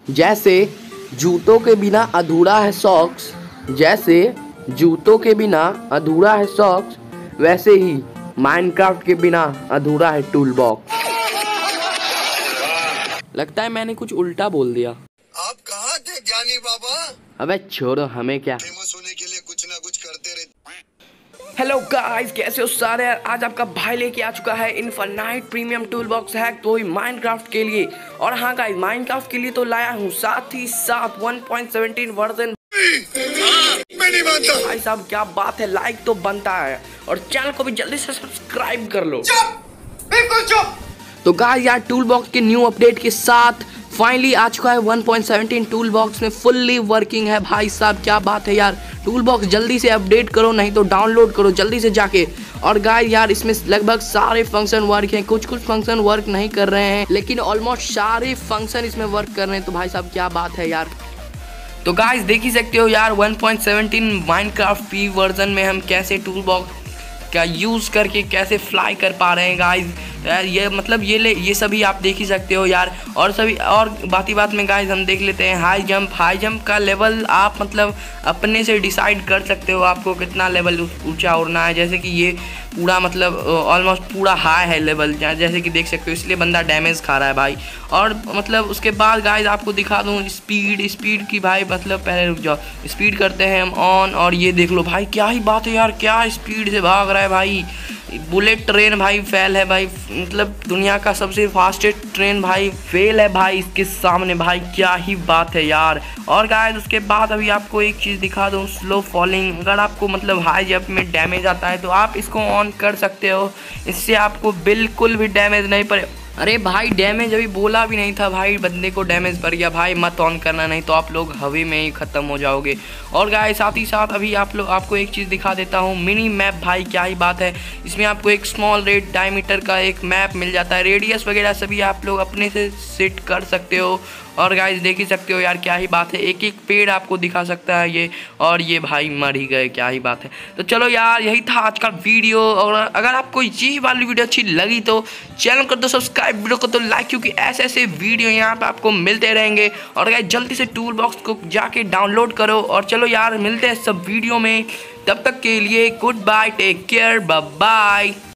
जैसे जूतों के बिना अधूरा है सॉक्स, जैसे जूतों के बिना अधूरा है सॉक्स, वैसे ही माइनक्राफ्ट के बिना अधूरा है टूल बॉक्स। लगता है मैंने कुछ उल्टा बोल दिया। आप कहाँ थे ज्ञानी बाबा? अबे छोड़ो, हमें क्या। फेमस होने के लिए कुछ ना कुछ करते रहते। हेलो गाइस, कैसे हो सारे। आज आपका भाई लेके आ चुका है infinite premium tool box hack, तो ही माइनक्राफ्ट के लिए। और हाँ गाइस, माइनक्राफ्ट के लिए तो लाया हूँ, साथ ही साथ 1.17 वर्जन। मैं नहीं मानता भाई साहब क्या बात है, लाइक तो बनता है और चैनल को भी जल्दी से सब्सक्राइब कर लो। बिल्कुल चुप। तो गाइस यार, टूल बॉक्स के न्यू अपडेट के साथ फाइनली आ चुका है 1.17 टूल बॉक्स में फुल्ली वर्किंग है। भाई साहब क्या बात है यार, टूल बॉक्स जल्दी से अपडेट करो, नहीं तो डाउनलोड करो जल्दी से जाके। और गाइस यार, इसमें लगभग सारे फंक्शन वर्क हैं, कुछ फंक्शन वर्क नहीं कर रहे हैं, लेकिन ऑलमोस्ट सारे फंक्शन इसमें वर्क कर रहे हैं। तो भाई साहब क्या बात है यार। तो गाइस देख ही सकते हो यार, 1.17 माइनक्राफ्ट पी वर्जन में हम कैसे टूल बॉक्स का यूज़ करके कैसे फ्लाई कर पा रहे हैं गाइस। यार ये मतलब ये सभी आप देख ही सकते हो यार। और सभी और बात में गाइस हम देख लेते हैं हाई जंप का लेवल। आप मतलब अपने से डिसाइड कर सकते हो आपको कितना लेवल ऊंचा उड़ना है। जैसे कि ये पूरा मतलब ऑलमोस्ट पूरा हाई है लेवल, जैसे कि देख सकते हो, इसलिए बंदा डैमेज खा रहा है भाई। और मतलब उसके बाद गाइस आपको दिखा दूँ स्पीड की भाई, मतलब पहले रुक जाओ, स्पीड करते हैं हम ऑन। और ये देख लो भाई, क्या ही बात है यार, क्या स्पीड से भाग रहा है भाई। बुलेट ट्रेन भाई फेल है भाई, मतलब दुनिया का सबसे फास्टेस्ट ट्रेन भाई फेल है भाई इसके सामने भाई, क्या ही बात है यार। और गाइस उसके बाद अभी आपको एक चीज़ दिखा दूँ, स्लो फॉलिंग। अगर आपको मतलब हाई जंप में डैमेज आता है तो आप इसको ऑन कर सकते हो, इससे आपको बिल्कुल भी डैमेज नहीं पड़े। अरे भाई डैमेज अभी बोला भी नहीं था भाई, बंदे को डैमेज पड़ गया भाई। मत ऑन करना, नहीं तो आप लोग हवा में ही ख़त्म हो जाओगे। और गाइस साथ ही साथ अभी आपको एक चीज़ दिखा देता हूँ, मिनी मैप भाई, क्या ही बात है। इसमें आपको एक स्मॉल रेड डायमीटर का एक मैप मिल जाता है, रेडियस वगैरह सभी आप लोग अपने से सेट कर सकते हो। और गाइस देख ही सकते हो यार, क्या ही बात है, एक पेड़ आपको दिखा सकता है ये। और ये भाई मर ही गए, क्या ही बात है। तो चलो यार, यही था आज का वीडियो। और अगर आपको ये वाली वीडियो अच्छी लगी तो चैनल कर दो सब्सक्राइब, वीडियो को तो लाइक, क्योंकि ऐसे वीडियो यहाँ पे आपको मिलते रहेंगे। और गाइस जल्दी से टूल बॉक्स को जाके डाउनलोड करो। और चलो यार, मिलते हैं सब वीडियो में, तब तक के लिए goodbye, take care, bye bye.